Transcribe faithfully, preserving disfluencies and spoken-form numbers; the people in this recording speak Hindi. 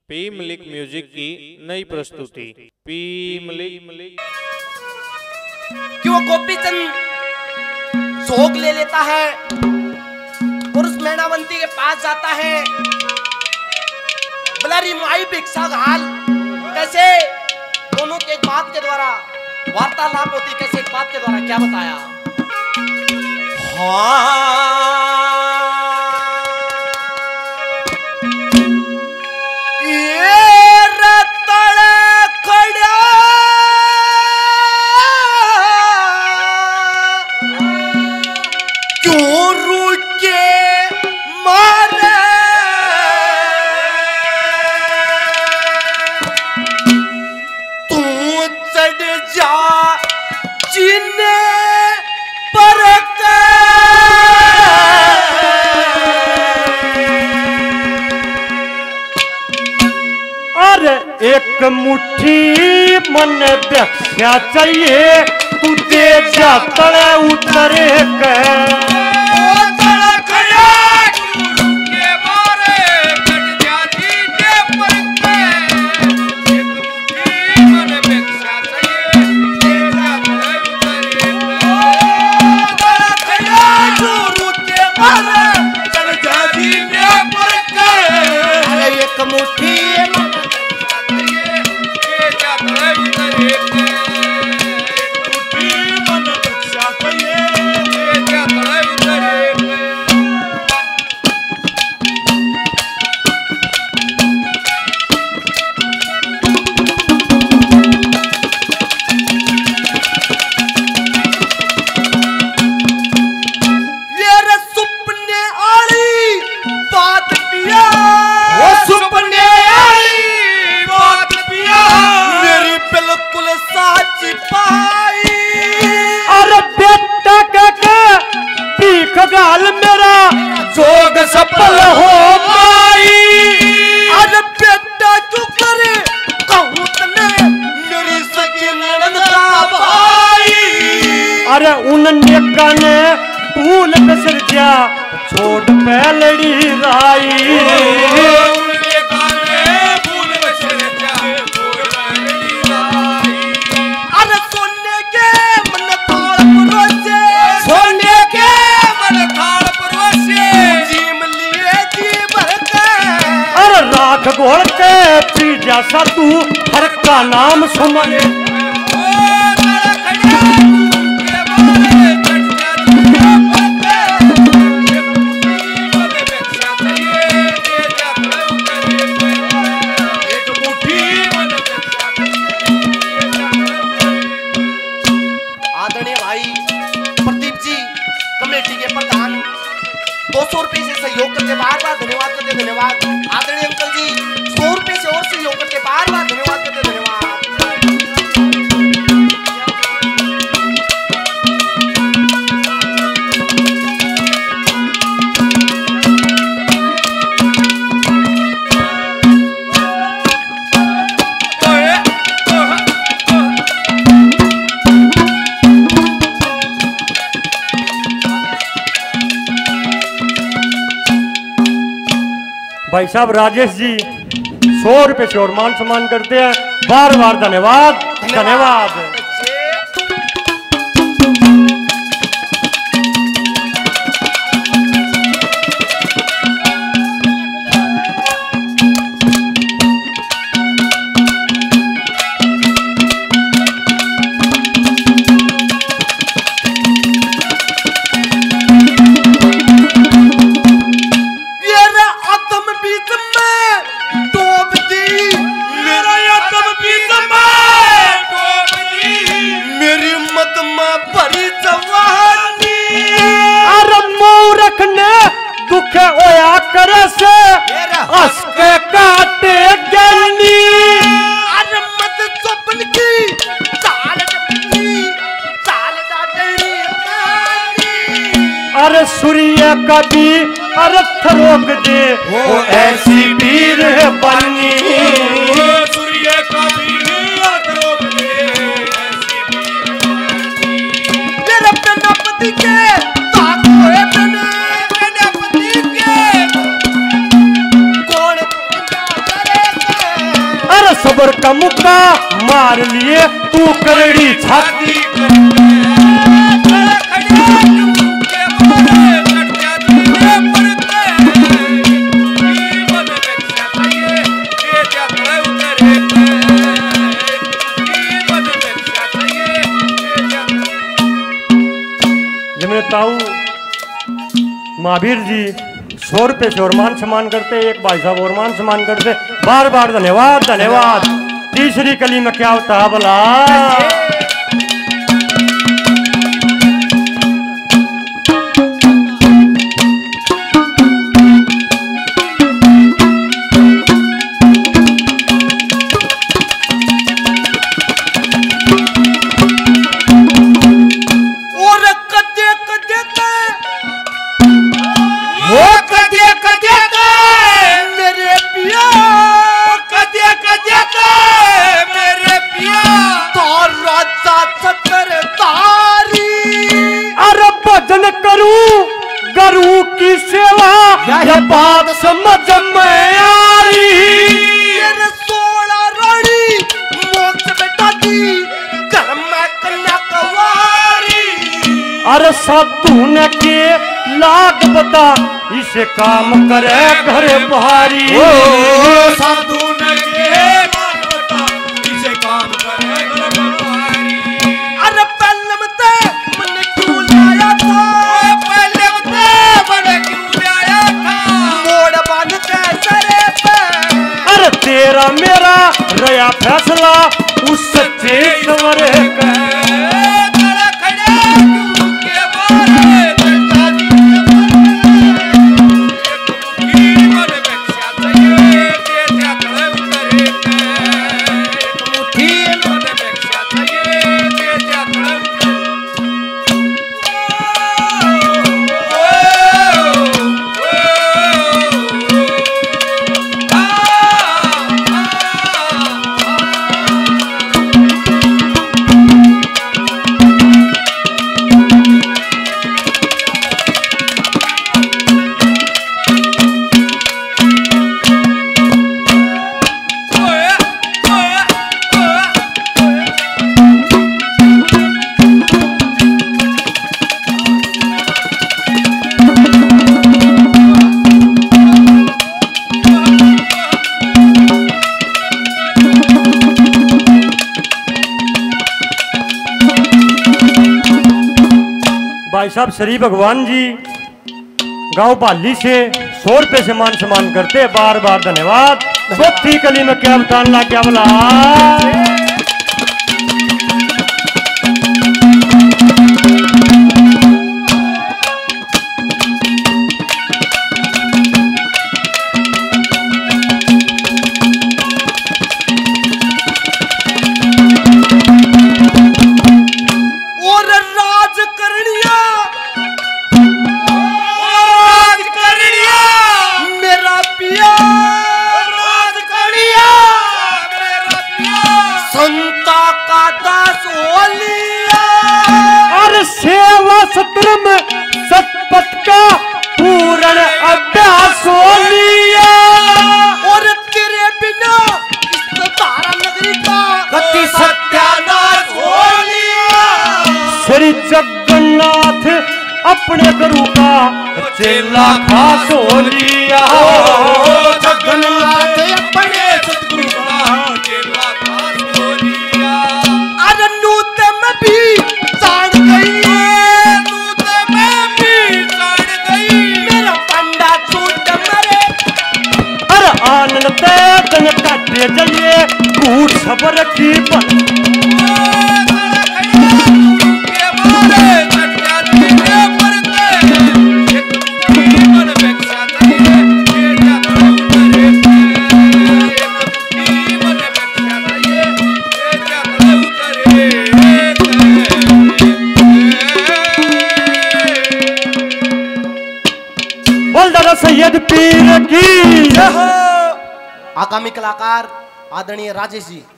पी मलिक म्यूजिक की नई प्रस्तुति पी मलिक। क्यों गोपीचंद सोग ले लेता है और उस मैनावंती के पास जाता है। बलारी माई भिक्षा घाल, कैसे दोनों के एक बात के द्वारा वार्तालाप होती, कैसे एक बात के द्वारा क्या बताया। हाँ एक मुट्ठी मन भिक्षा चाहिए, तू दे जा तले उतरे एक मुट्ठी गाल मेरा जोग सफल हो माई। अरे बेटा तू करे कहूँ तने मेरी सगी ननद का भाई। अरे उन नेका ने भूल बिसर जा छोड़ पहलड़ी राई। अरे सोने के मन थाल परोसे, सोने के मन थाल परोसे, जीम लिए जी भर के। अरे राख घोल के पी जैसा तू हर का नाम सुमरे। दो सौ रुपए से सहयोग करके बार बार धन्यवाद करते धन्यवाद। आदरणीय अंकल जी सौ रुपए से और सहयोग करके बार बार धन्यवाद करते धन्यवाद। भाई साहब राजेश जी सौ रुपए से और मान सम्मान करते हैं, बार बार धन्यवाद धन्यवाद। अरे सूर्य कभी अर्थ रोक दे वो ऐसी वीर बनी। सूर्य कभी अर्थ रोक दे ऐसी वीर बनी। के कौन खबर का मुक्का मार लिए तू करड़ी छाती ताऊ महावीर जी सौ रुपये से और मान सम्मान करते, एक भाई साहब और मान सम्मान करते, बार बार धन्यवाद धन्यवाद। तीसरी कली में क्या होता है भला? गरु की सेवा यह बात समझ में आई। तेरे सोला रानी मोक्ष बेटा दी घर में कन्या कवारी। अरे साधु ने के लाग बता इसे काम करे घर भारी। ओ साधु ने के लाग बता इसे काम करे घर भारी। अरे पहले मते मन क्यों लाया था? तेरा मेरा रया फैसला उस सच्चे सवरे का। भाई साहब श्री भगवान जी गांव पाली से सौ रुपये से मान सम्मान करते, बार बार धन्यवाद। चौथी कली में क्या बताना क्या बोला? सेवा सत्र में सतपथ का पूर्ण अभ्यास हो लिया। और तेरे बिना इस तारा नगरी का गति सत्यानाश हो लिया। श्री जगन्नाथ अपने गुरु का चेला खास हो लिया। जगन्नाथ अपने सतगुरु का चेला खास हो लिया। अरे नूत में भी जान गई, आनंद तन काटे जलिए कूट सबर की बोल दादा सैयद पीर की। आगामी कलाकार आदरणीय राजेश जी।